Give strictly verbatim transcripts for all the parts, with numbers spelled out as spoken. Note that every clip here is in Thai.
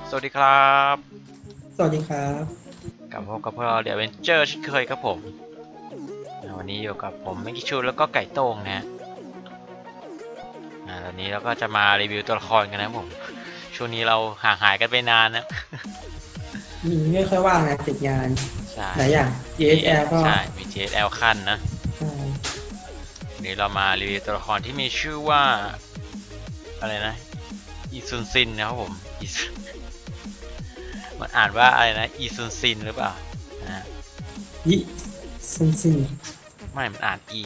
สวัสดีครับสวัสดีครับกลับพบกับพวกเราเดี๋ยวเวนเจอร์เช่นเคยครับผมวันนี้อยู่กับผมแม็กกี้ชูแล้วก็ไก่โต้งนะตอนนี้เราก็จะมารีวิวตัวละครกันนะผมช่วงนี้เราห่างหายกันไปนานนะมีไม่ค่อยว่างนะติดงานหลายอย่าง จี เอส แอล ก็ใช่มี จี เอส แอล ขั้นนะใช่วันนี้เรามารีวิวตัวละครที่มีชื่อว่าอะไรนะอีซุนซินนะครับผมมันอ่านว่าอะไรนะอีซุนซินหรือเปล่านะยิซินซินไม่มันอ่านอี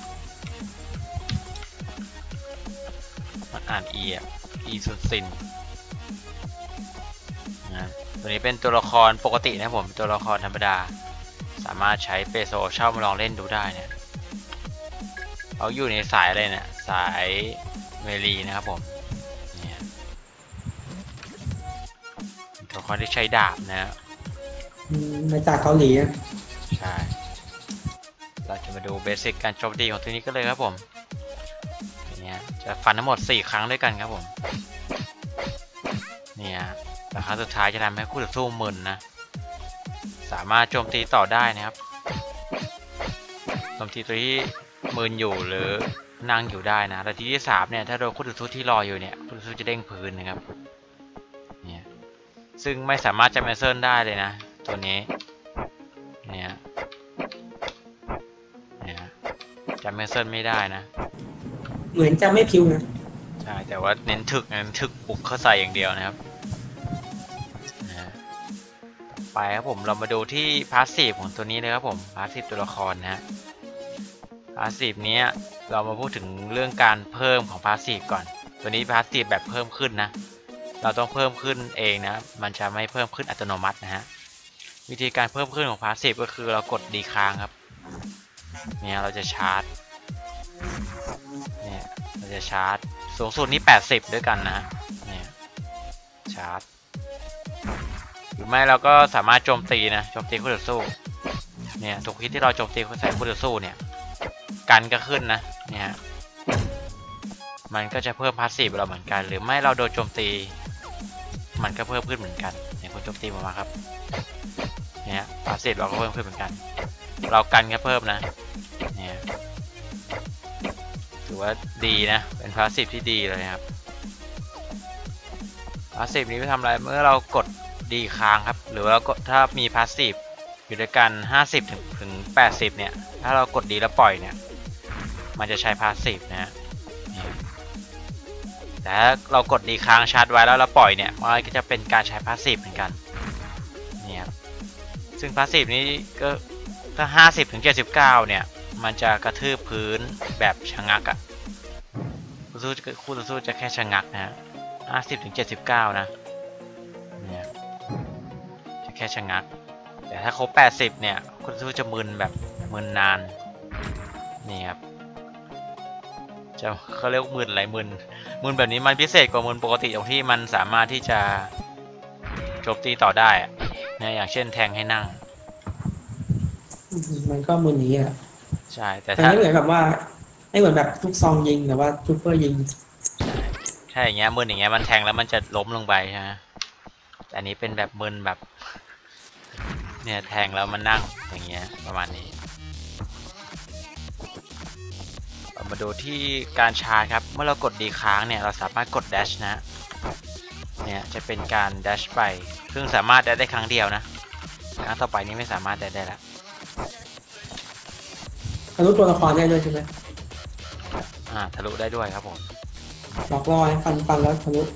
มันอ่านอีอ่ะอีซุนซินนะตัวนี้เป็นตัวละครปกตินะผมตัวละครธรรมดาสามารถใช้เปโซเช่ามาลองเล่นดูได้เนี่ยเขาอยู่ในสายอะไรเนี่ยสายเมลีนะครับผมเนี่ยตัวละครที่ใช้ดาบนะมาจากเกาหลีนะใช่เราจะมาดูเบสิกการโจมตีของตัวนี้ก็เลยครับผมเนี่ยจะฟันทั้งหมดสี่ครั้งด้วยกันครับผมเนี่ยแต่ครั้งสุดท้ายจะทำให้คู่ต่อสู้มึนนะสามารถโจมตีต่อได้นะครับโจมตีตัวที่มึนอยู่หรือนั่งอยู่ได้นะแต่ทีที่สามเนี่ยถ้าโดนคู่ต่อสู้ที่รออยู่เนี่ยคู่ต่อสู้จะเด้งพื้นนะครับเนี่ยซึ่งไม่สามารถจะแมสเซิลได้เลยนะตัวนี้เนี่ยเนี่ยจะแมสเซิลไม่ได้นะเหมือนจะไม่พิวนะใช่แต่ว่าเน้นถึกเน้นถึกบุกเข้าใส่อย่างเดียวนะครับไปครับผมเรามาดูที่พาสซีฟของตัวนี้เลยครับผมพาสซีฟตัวละครนะฮะพาสซีฟนี้เรามาพูดถึงเรื่องการเพิ่มของพาสซีฟก่อนตัวนี้พาสซีฟแบบเพิ่มขึ้นนะเราต้องเพิ่มขึ้นเองนะมันจะไม่เพิ่มขึ้นอัตโนมัตินะฮะวิธีการเพิ่มขึ้นของพาสซีฟก็คือเรากดดีค้างครับเนี่ยเราจะชาร์จเนี่ยเราจะชาร์จสูงสุดนี้แปดสิบด้วยกันนะเนี่ยชาร์จหรือไม่เราก็สามารถโจมตีนะโจมตีคู่ต่อสู้เนี่ยทุกทีที่เราโจมตีใส่คู่ต่อสู้เนี่ยกันก็ขึ้นนะเนี่ยมันก็จะเพิ่มพาสซีฟเราเหมือนกันหรือไม่เราโดนโจมตีมันก็เพิ่มขึ้นเหมือนกันเนี่ยคุณโจมตีมาครับเนี่ยพาสซีฟเราก็เพิ่มขึ้นเหมือนกันเรากันก็เพิ่มนะเนี่ยถือว่าดีนะเป็นพาสซีฟที่ดีเลยครับพาสซีฟนี้ไปทำอะไรเมื่อเรากดดีค้างครับหรือว่าถ้ามีพาสซีฟอยู่ด้วยกันห้าสิบถึงถึงแปดสิบเนี่ยถ้าเรากดดีแล้วปล่อยเนี่ยมันจะใช้พาสซีฟนะแต่เรากดดีค้างชาร์จไว้แล้วเราปล่อยเนี่ยมันก็จะเป็นการใช้พาสซีฟเหมือนกันเนี่ยซึ่งพาสซีฟนี้ก็ถ้าห้าสิบถึงเจ็ดสิบเก้าเนี่ยมันจะกระทืบพื้นแบบชะงักอ่ะคู่ต่อสู้คู่ต่อสู้จะแค่ชะงักนะห้าสิบถึงเจ็ดสิบเก้านะเนี่ยจะแค่ชะงักแต่ถ้าครบแปดสิบเนี่ยคุณสู้จะมึนแบบมึนนานนี่ครับจะเขาเรียกมึนอะไรมึนมึนแบบนี้มันพิเศษกว่ามึนปกติตรงที่มันสามารถที่จะโจมตีต่อได้นะอย่างเช่นแทงให้นั่งมันก็มึนนี้อ่ะใช่แต่ถ้าไม่เหมือนแบบว่าไม่เหมือนแบบทุกซองยิงแต่ว่าซูเปอร์ยิงใช่อย่างเงี้ยมึนอย่างเงี้ยมันแทงแล้วมันจะล้มลงไปใช่ไหมแต่อันนี้เป็นแบบมึนแบบเนี่ยแทงแล้วมันนั่งอย่างเงี้ยประมาณนี้เรามาดูที่การชาร์จครับเมื่อเรากดดีค้างเนี่ยเราสามารถกด dash นะเนี่ยจะเป็นการ dash ไปซึ่งสามารถได้ได้ครั้งเดียวนะครั้งต่อไปนี้ไม่สามารถได้ได้แล้วทะลุตัวละครได้ด้วยใช่ไหมอ่าทะลุได้ด้วยครับผมหลอกล่อให้ฟันฟันแล้วทะลุ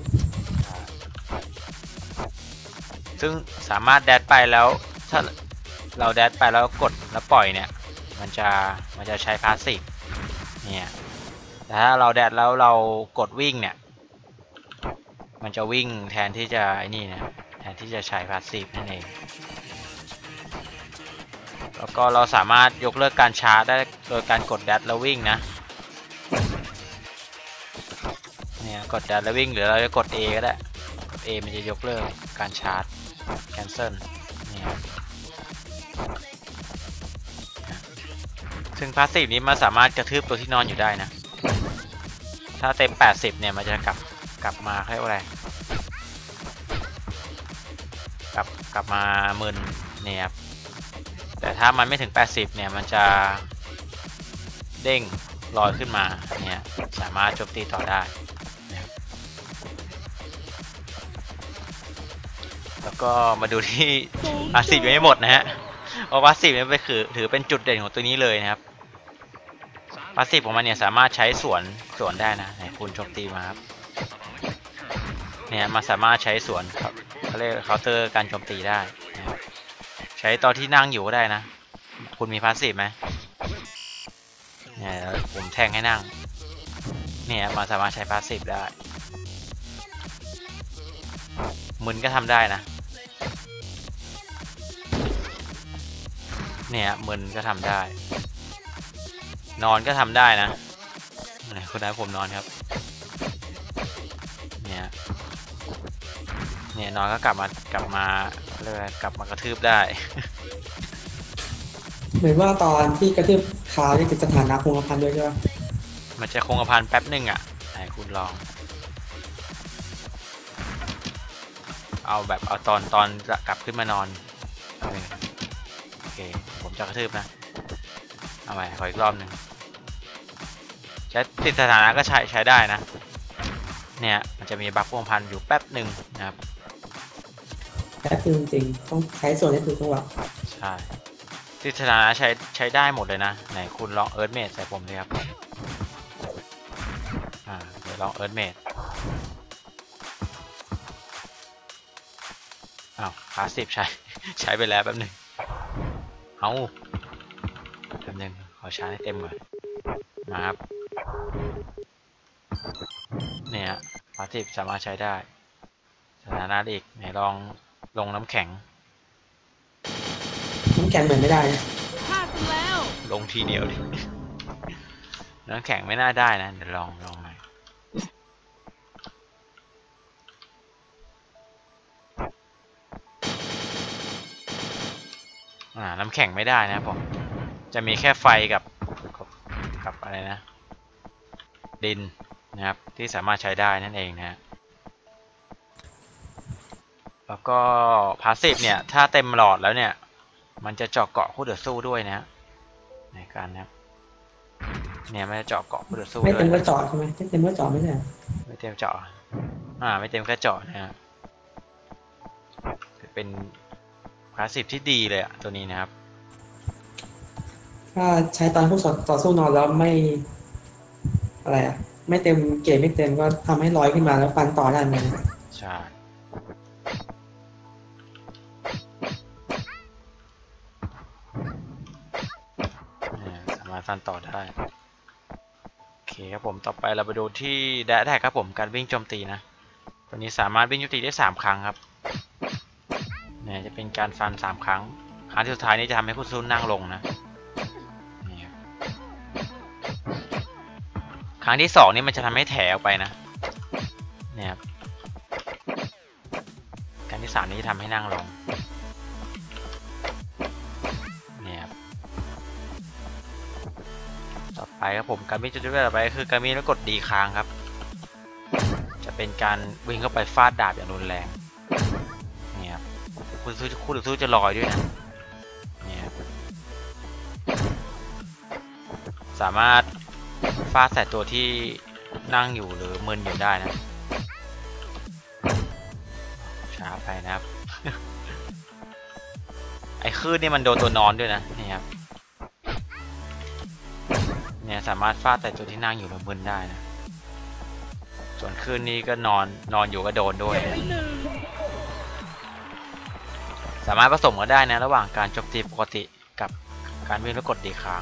ซึ่งสามารถแดดไปแล้วถ้าเราแดดไปแล้วกดแล้วปล่อยเนี่ยมันจะมันจะใช้พาสซีฟเนี่ยแต่ถ้าเราแดดแล้วเรากดวิ่งเนี่ยมันจะวิ่งแทนที่จะไอ้นี่นะแทนที่จะใช้พาสซีฟนั่นเองแล้วก็เราสามารถยกเลิกการชาร์จได้โดยการกดแดดแล้ววิ่งนะเนี่ยกดแดดแล้ววิ่งหรือเราจะกด A ก็ได้กด A มันจะยกเลิกการชาร์จ cancel เนี่ยซึ่งพาสซีฟนี้มันสามารถกระทืบตัวที่นอนอยู่ได้นะถ้าเต็มแปดสิบเนี่ยมันจะกลับกลับมาเรียกว่าอะไรกลับกลับมามึนเนี่ยครับแต่ถ้ามันไม่ถึงแปดสิบเนี่ยมันจะเด้งลอยขึ้นมาเนี่ยสามารถโจมตีต่อได้แล้วก็มาดูที่พาสซีฟยังไม่หมดนะฮะเพราะพาสซีฟเนี่ยเป็นคือถือเป็นจุดเด่นของตัวนี้เลยนะครับพาสซีฟของมันเนี่ยสามารถใช้สวนสวนได้นะไหนคุณโจมตีมาครับเนี่ยมันสามารถใช้สวนครับเขาเรียกเคาน์เตอร์การโจมตีได้นะครับใช้ตอนที่นั่งอยู่ก็ได้นะคุณมีพาสซีฟไหมเนี่ยผมแทงให้นั่งเนี่ยมันสามารถใช้พาสซีฟได้มึนก็ทำได้นะเนี่ยมึนก็ทำได้นอนก็ทำได้นะคุณนายผมนอนครับเนี่ยเนี่ยนอนก็กลับมากลับมาเลยกลับมากระทืบได้เหมือนว่าตอนที่กระทืบเท้านี่คือสถานะคงกระพันด้วยใช่ไหมมันจะคงกระพันแป๊บหนึ่งอ่ะไหนคุณลองเอาแบบเอาตอนตอนจะกลับขึ้นมานอนโอเคผมจะกระทืบนะเอาใหม่ขออีกรอบหนึ่งใช้ติดสถานะก็ใช้ใช้ได้นะเนี่ยมันจะมีบัฟพวงพันอยู่แป๊บหนึ่งนะครับแป๊บจริงๆต้องใช้ส่วนให้ถูกจังหวะใช่ติดสถานะใช้ใช้ได้หมดเลยนะไหนคุณลองเอิร์ธเมดใส่ผมเลยครับอ่าเดี๋ยวลองเอิร์ธเมดอ้าวพาสซีฟใช้ใช้ไปแล้วแป๊บหนึ่งเอาแป๊บหนึ่งขอชาร์จให้เต็มก่อนมาครับเนี่ยพาสซีฟสามารถใช้ได้สถานะอีกไหนลองลงน้ำแข็งน้ำแข็งเหมือนไม่ได้นะลงทีเดียวดิน้ำแข็งไม่น่าได้นะเดี๋ยวลองลองใหม่อ่าน้ำแข็งไม่ได้นะผมจะมีแค่ไฟกับกับกับอะไรนะดินนะครับที่สามารถใช้ได้นั่นเองนะแล้วก็พาสซีฟเนี่ยถ้าเต็มหลอดแล้วเนี่ยมันจะเจาะเกาะคู่ต่อสู้ด้วยนะในการนะครับเนี่ยไม่เจาะเกาะคู่ต่อสู้ไม่เต็มก็เจาะใช่ไหมไม่เต็มก็เจาะไม่ใช่ไม่เต็มเจาะอ่าไม่เต็มก็เจาะนะฮะเป็นพาสซีฟที่ดีเลยอะตัวนี้นะครับถ้าใช้ตอนคู่ต่อสู้นอนแล้วไม่อะไรอะไม่เต็มเกรดไม่เต็มก็ทำให้ลอยขึ้นมาแล้วฟันต่อได้เหมือนกันใช่สามารถฟันต่อได้โอเคครับผมต่อไปเราไปดูที่แดดแท็กครับผมการวิ่งโจมตีนะตัวนี้สามารถวิ่งโจมตีได้สามครั้งครับเนี่ยจะเป็นการฟันสามครั้งครั้งที่สุดท้ายนี้จะทำให้ผู้สู้นั่งลงนะครั้งที่สองนี่มันจะทำให้แถออกไปนะเนี่ยครับครั้งที่สามนี้จะทำให้นั่งลงเนี่ยครับต่อไปครับผมการวิ่งจุดที่ต่อไปคือการวิ่งแล้วกดดีค้างครับจะเป็นการวิ่งเข้าไปฟาดดาบอย่างรุนแรงเนี่ยครับคุณสู้คู่ต่อสู้จะลอยด้วยนะเนี่ยสามารถฟาดใส่ตัวที่นั่งอยู่หรือมึนอยู่ได้นะช้าไปนะครับ ไอ้คลื่นนี่มันโดนตัวนอนด้วยนะนี่ครับเนี่ยสามารถฟาดใส่ตัวที่นั่งอยู่หรือมึนได้นะส่วนคลื่นนี้ก็นอนนอนอยู่ก็โดนด้วยสามารถผสมกันได้นะระหว่างการโจมตีปกติกับการวิ่งแล้วกดดีค้าง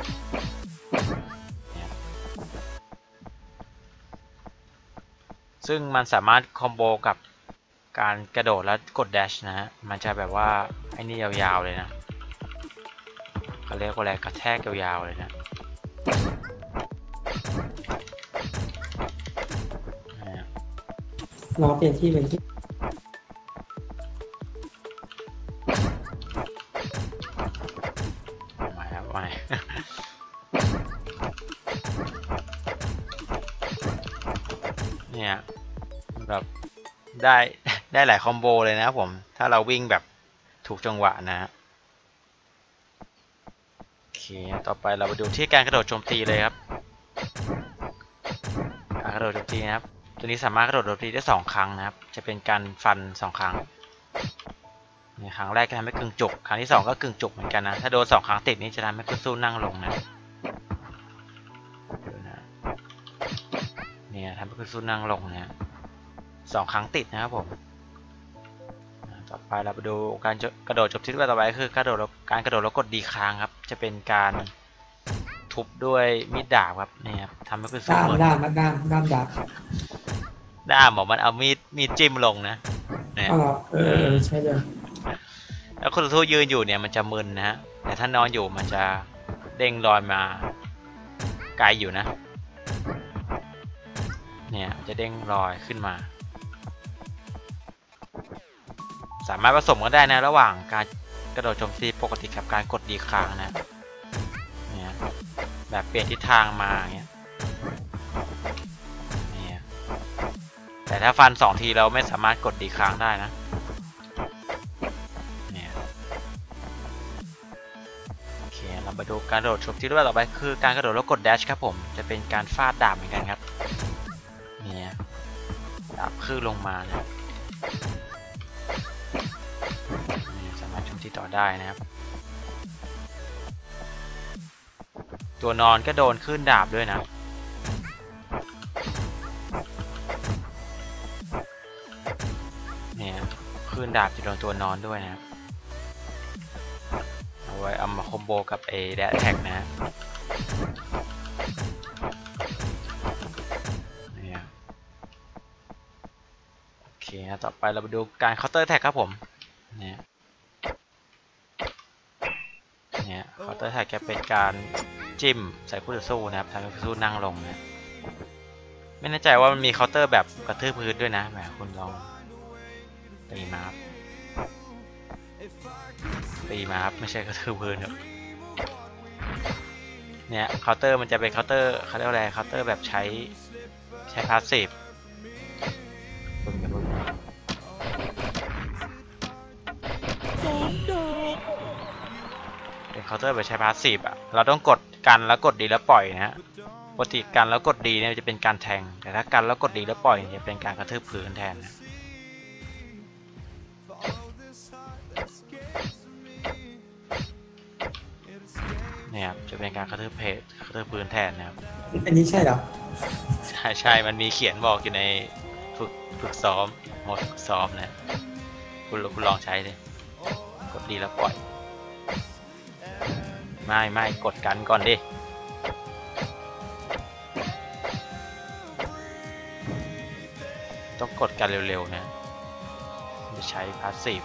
ซึ่งมันสามารถคอมโบกับการกระโดดแล้วกดแดชนะฮะมันจะแบบว่าไอ้นี่ยาวๆเลยนะเขาเรียกว่าอะไรกระแทกยาวๆเลยนะรอเปลี่ยนที่เป็นที่มาแล้วมาเนี่ยแบบได้ได้หลายคอมโบเลยนะครับผมถ้าเราวิ่งแบบถูกจังหวะนะโอเคต่อไปเราไปดูที่การกระโดดโจมตีเลยครับการกระโดดโจมตีนะครับตัวนี้สามารถกระโดดโจมตีได้สองครั้งนะครับจะเป็นการฟันสองครั้งในครั้งแรกจะทำให้กึ่งจุกครั้งที่สองก็กึ่งจุกเหมือนกันนะถ้าโดนสองครั้งติดนี้จะทำให้คู่สู้นั่งลงนะเนี่ยทำให้คู่สู้นั่งลงนะสองครั้งติดนะครับผมต่อไปเราไปดูการกระโดดจบที่ตัวต่อไปคือกระโดดการกระโดดแล้วกดดีค้างครับจะเป็นการทุบด้วยมีดดาบครับนี่ครับทำให้คู่สู้ด้ามด้ามด้ามด้ามดาบด้ามบอกมันเอามีดมีดจิ้มลงนะเนี่ยอ๋อเออใช่เลยแล้วคู่สู้ยืนอยู่เนี่ยมันจะมึนนะฮะแต่ถ้านอนอยู่มันจะเด้งลอยมาไกลอยู่นะเนี่ยจะเด้งลอยขึ้นมาสามารถผสมกันได้นะระหว่างการกระโดดโจมตีปกติกับการกดดีค้างนะเนี่ยแบบเปลี่ยนทิศทางมาอย่างเงี้ยเนี่ยแต่ถ้าฟันสองทีเราไม่สามารถกดดีค้างได้นะเนี่ยโอเคเรามาดูการกระโดดโจมตีรูปแบบต่อไปคือการกระโดดแล้วกดแดชครับผมจะเป็นการฟาดดาบเหมือนกันครับเนี่ยดาบขึ้นลงมานะที่ต่อได้นะครับตัวนอนก็โดนขึ้นดาบด้วยนะเนี่ยขึ้นดาบจะโดนตัวนอนด้วยนะครับเอาไว้เอามาคอมโบกับเอแดดแท็กนะเนี่ยโอเคนะต่อไปเราไปดูการเคาน์เตอร์แท็กครับผมเนี่ยเนี่ยเคาน์เตอร์แท็กจะเป็นการจิ้มใส่คู่ต่อสู้นะครับทำให้คู่ต่อสู้นั่งลงนะไม่แน่ใจว่ามันมีเคาน์เตอร์แบบกระทืบพื้นด้วยนะแหมคุณลองตีมาครับตีมาครับไม่ใช่กระทืบพื้นครับเนี่ยเคาน์เตอร์มันจะเป็นเคาน์เตอร์เขาเรียกว่าอะไรเคาน์เตอร์แบบใช้ใช้พาสซีฟคุณกับคุณเป็นเคาน์เตอร์แบบใช้พาสซีฟอ่ะเราต้องกดกันแล้วกดดีแล้วปล่อยนะฮะปกติกันแล้วกดดีเนี่ยจะเป็นการแทงแต่ถ้ากันแล้วกดดีแล้วปล่อยจะเป็นการกระทืบพื้นแทนนะเนี่ยครับจะเป็นการกระทืบเพจกระทืบพื้นแทนนะครับอันนี้ใช่เหรอใช่ใช่มันมีเขียนบอกอยู่ในฝึกฝึกซ้อมโหมดฝึกซ้อมนะคุณคุณลองใช้เลยกดดีแล้วปล่อยไม่ไม่กดกันก่อนดิต้องกดกันเร็วๆนะจะใช้พาสซีฟ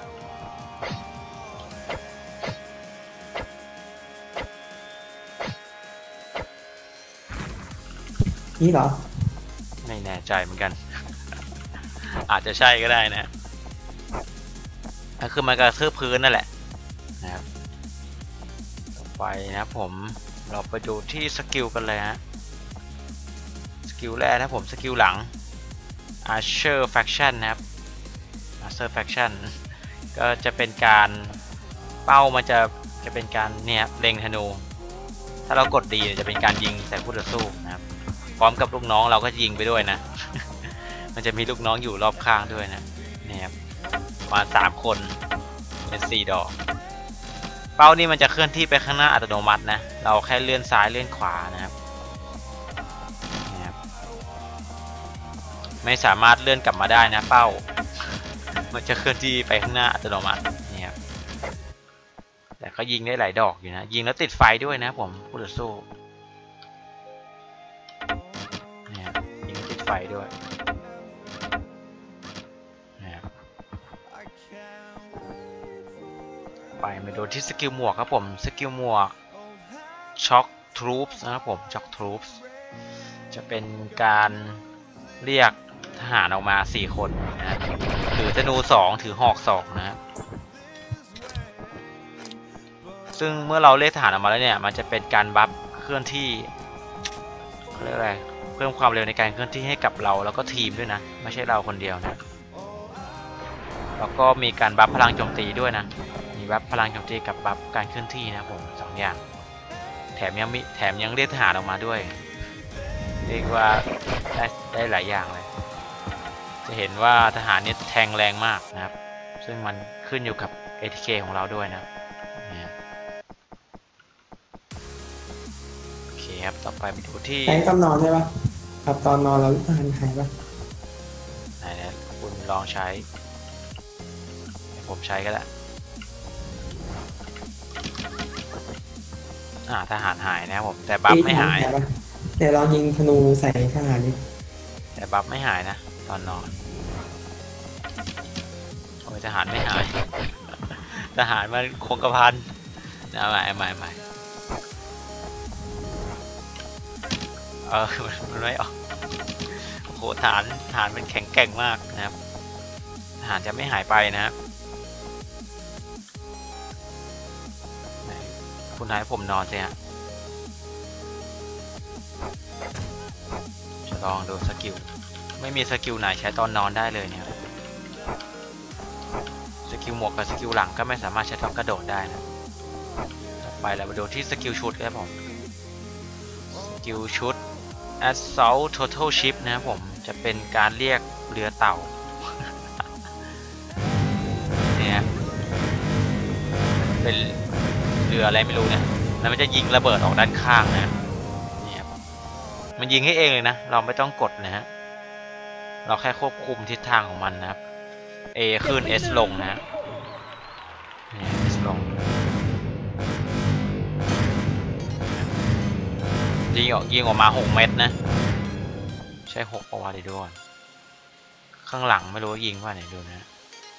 นี่เหรอไม่แน่ใจเหมือนกัน อาจจะใช่ก็ได้นะก็คือมันกระทืบพื้นนั่นแหละนะครับต่อไปนะผมเราไปดูที่สกิลกันเลยฮะสกิลแรกนะผมสกิลหลัง Archer Faction นะครับ Archer Faction ก็จะเป็นการเป้ามันจะจะเป็นการเนี่ยเล็งธนูถ้าเรากดดีจะเป็นการยิงใส่คู่ต่อสู้นะครับพร้อมกับลูกน้องเราก็ยิงไปด้วยนะ มันจะมีลูกน้องอยู่รอบข้างด้วยนะนี่ครับมาสามคนเป็นสี่ดอกเป้านี่มันจะเคลื่อนที่ไปข้างหน้าอัตโนมัตินะเราแค่เลื่อนซ้ายเลื่อนขวานะครับนี่ครับไม่สามารถเลื่อนกลับมาได้นะเป้ามันจะเคลื่อนที่ไปข้างหน้าอัตโนมัตินี่ครับแต่ก็ยิงได้หลายดอกอยู่นะยิงแล้วติดไฟด้วยนะผมคู่ต่อสู้นี่ครับยิงติดไฟด้วยไปมาดูที่สกิลหมวกครับผมสกิลหมวกช็อคทรูปส์นะครับผมช็อคทรูปส์จะเป็นการเรียกทหารออกมาสี่คนนะถือธนูสองถือหอกสองนะซึ่งเมื่อเราเรียกทหารออกมาแล้วเนี่ยมันจะเป็นการบัฟเคลื่อนที่เขาเรียกอะไรเพิ่มความเร็วในการเคลื่อนที่ให้กับเราแล้วก็ทีมด้วยนะไม่ใช่เราคนเดียวนะแล้วก็มีการบัฟพลังโจมตีด้วยนะมีบัฟพลังโจมตีกับบัฟการเคลื่อนที่นะผมสองอย่างแถมยังมีแถมยังเรียกทหารออกมาด้วยเรียกว่าได้ได้หลายอย่างเลยจะเห็นว่าทหารนี้แทงแรงมากนะครับซึ่งมันขึ้นอยู่กับ เอ ที เค ของเราด้วยนะเนี่ยโอเคครับต่อไปไปดูที่ใช้ตอนนอนใช่ปะครับตอนนอนแล้วทหารหายปะไหนเนี่ยคุณลองใช้ให้ผมใช้ก็ได้อ่าทหารหายนะครับผมแต่บัฟไม่หายปะเดี๋ยวลองยิงธนูใส่ทหารดิแต่บัฟไม่หายนะตอนนอนโอ้ยทหารไม่หาย ทหารมันคงกระพันนะใหม่ใหม่ใหม่เออมันมันไม่ออกโอ้โหฐานฐานมันแข็งแกร่งมากนะครับทหารจะไม่หายไปนะครับไหนคุณนายผมนอนสิฮะจะลองดูสกิลไม่มีสกิลไหนใช้ตอนนอนได้เลยเนี่ยสกิลหมวกกับสกิลหลังก็ไม่สามารถใช้ตอนกระโดดได้นะต่อไปเราไปดูที่สกิลชุดครับผมสกิลชุด Assault Total Ship นะครับผมจะเป็นการเรียกเรือเต่า เนี่ยเป็นเรืออะไรไม่รู้เนี่ยแล้วมันจะยิงระเบิดออกด้านข้างนะนี่ครับมันยิงให้เองเลยนะเราไม่ต้องกดนะฮะเราแค่ควบคุมทิศทางของมันนะครับ A ขึ้น S ลงนะนี่ S ลงยิงออกยิงออกมาหกเม็ดนะใช่หกประวัติด้วยข้างหลังไม่รู้ยิงว่าไหนดูนะ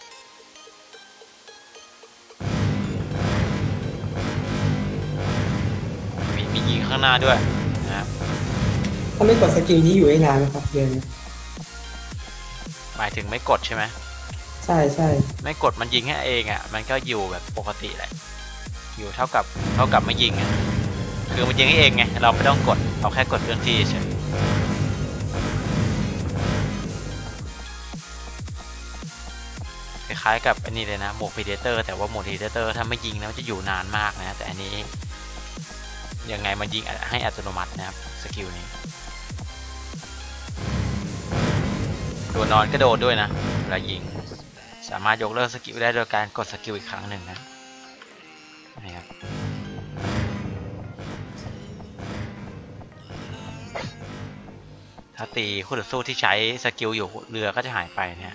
มีมียิงข้างหน้าด้วยนะครับถ้าไม่กดสกิลนี้อยู่ได้นานไหมครับเดือนนี้หมายถึงไม่กดใช่ไหมใช่ใช่ไม่กดมันยิงให้เองอ่ะมันก็อยู่แบบปกติแหละอยู่เท่ากับเท่ากับไม่ยิงอ่ะคือมันยิงให้เองไงเราไม่ต้องกดเราแค่กดเคลื่อนที่เฉยคล้ายๆกับอันนี้เลยนะโหมด Predator แต่ว่าโหมด Predator ถ้าไม่ยิงแล้วจะอยู่นานมากนะแต่อันนี้ยังไงมันยิงให้อัตโนมัตินะครับสกิลนี้โดนนอนก็โดนด้วยนะเวลายิงสามารถยกเลิกสกิลได้โดยการกดสกิลอีกครั้งหนึ่งนะนี่ครับถ้าตีคู่ต่อสู้ที่ใช้สกิลอยู่เรือก็จะหายไปเนี่ย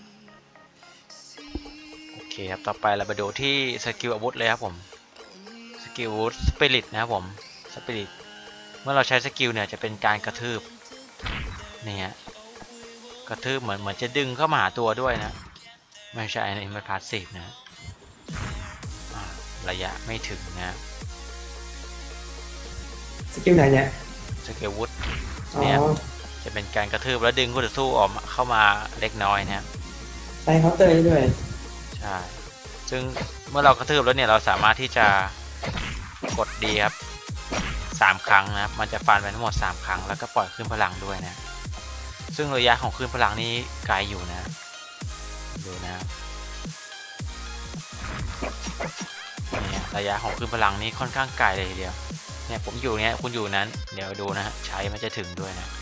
โอเคครับต่อไปเราไปดูที่สกิลอาวุธเลยครับผมสกิลอาวุธสปิริตนะครับผมสปิริตเมื่อเราใช้สกิลเนี่ยจะเป็นการกระทืบเนี่ยกระทืบเหมือนเหมือนจะดึงเข้ามาหาตัวด้วยนะไม่ใช่อันนี้มันพาสซีฟนะระยะไม่ถึงนะสกิลไหนเนี่ยสกิลวุธอ๋อเนี่ยจะเป็นการกระทืบแล้วดึงคู่ต่อสู้ออกมาเข้ามาเล็กน้อยนะใช้เคาน์เตอร์ได้ด้วยใช่ซึ่งเมื่อเรากระทืบแล้วเนี่ยเราสามารถที่จะกดดีครับสามครั้งนะครับมันจะฟันไปทั้งหมดสามครั้งแล้วก็ปล่อยขึ้นพลังด้วยนะซึ่งระยะของขึ้นพลังนี้ไกลอยู่นะดูนะเนี่ยระยะของขึ้นพลังนี้ค่อนข้างไกลเลยทีเดียวเนี่ยผมอยู่เนี่ยคุณอยู่นั้นเดี๋ยวดูนะฮะใช้มันจะถึงด้วยนะ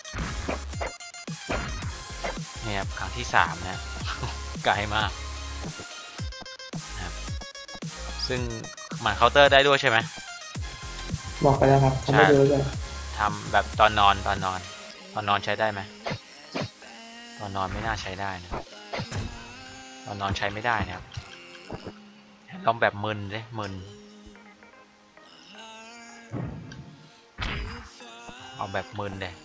เนี่ยครั้งที่สามนะ ไกลมากนะครับซึ่งมันเคาน์เตอร์ได้ด้วยใช่ไหมบอกไปแล้วครับทำไม่รู้เลยทำแบบตอนนอนตอนนอนตอนนอนใช้ได้ไหมตอนนอนไม่น่าใช้ได้นะตอนนอนใช้ไม่ได้นะครับลองแบบมึนเลยมึนเอาแบบมึนเลย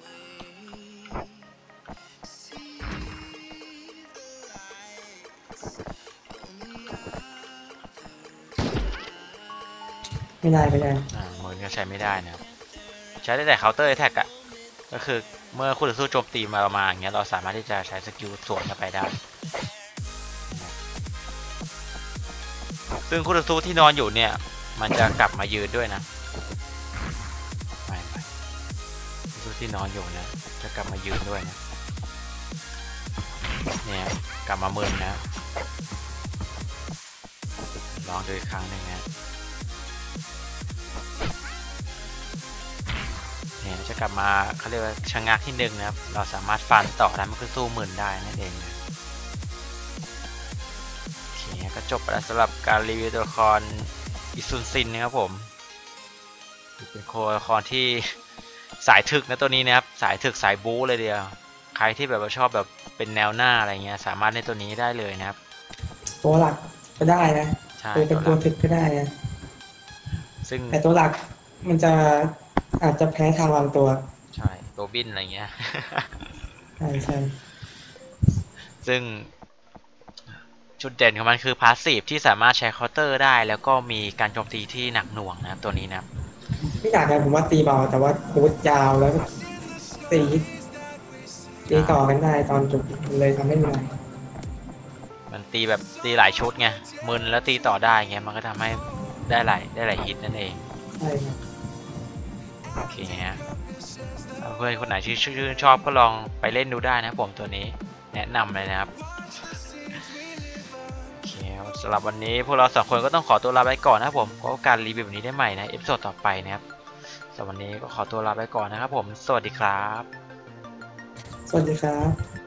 ไม่ได้ไม่ได้อ่ามึนก็ใช้ไม่ได้นะครับใช้ได้แต่เคาน์เตอร์แท็กอะก็คือเมื่อคู่ต่อสู้โจมตีมาประมาณอย่างเงี้ยเราสามารถที่จะใช้สกิลสวนเข้าไปได้ซึ่งคู่ต่อสู้ที่นอนอยู่เนี่ยมันจะกลับมายืนด้วยนะไม่ไม่คู่ต่อสู้ที่นอนอยู่เนี่ยจะกลับมายืนด้วยนะเนี่ยกลับมามึนนะลองดูอีกครั้งหนึ่งนะเนี่ยจะกลับมาเขาเรียกว่าชะงักที่หนึ่งนะครับเราสามารถฟันต่อได้มันก็สู้มึนได้นั่นเองนะโอเคก็จบไปแล้วสำหรับการรีวิวตัวละครอิซุนซินนะครับผมเป็นตัวละครที่สายถึกนะตัวนี้นะครับสายถึกสายบู๊เลยเดียวใครที่แบบว่าชอบแบบเป็นแนวหน้าอะไรเงี้ยสามารถในตัวนี้ได้เลยนะครับตัวหลักก็ได้นะใช่ตัวเป็นตัวถึกก็ได้นะซึ่งแต่ตัวหลักมันจะอาจจะแพ้ทางวางตัวใช่โรบินอะไรเงี้ยใช่ใช่ซึ่งจุดเด่นของมันคือพาสซีฟที่สามารถใช้เคาน์เตอร์ได้แล้วก็มีการโจมตีที่หนักหน่วงนะครับตัวนี้นะครับไม่หนักนะผมว่าตีเบาแต่ว่าโคตรยาวแล้วตีตีต่อกันได้ตอนจบเลยทำให้เหนื่อยมันตีแบบตีหลายชุดไงมึนแล้วตีต่อได้เงี้ยมันก็ทำให้ได้หลายได้หลายฮิตนั่นเองใช่ครับโอเคฮะเพื่อนคนไหนที่ชื่นชอบก็ลองไปเล่นดูได้นะผมตัวนี้แนะนำเลยนะครับโอเคสำหรับวันนี้พวกเราสองคนก็ต้องขอตัวลาไปก่อนนะครับผมเพราะการรีวิวแบบนี้ได้ใหม่นะเอพิโซดต่อไปนะครับสำหรับวันนี้ก็ขอตัวลาไปก่อนนะครับผมสวัสดีครับสวัสดีครับ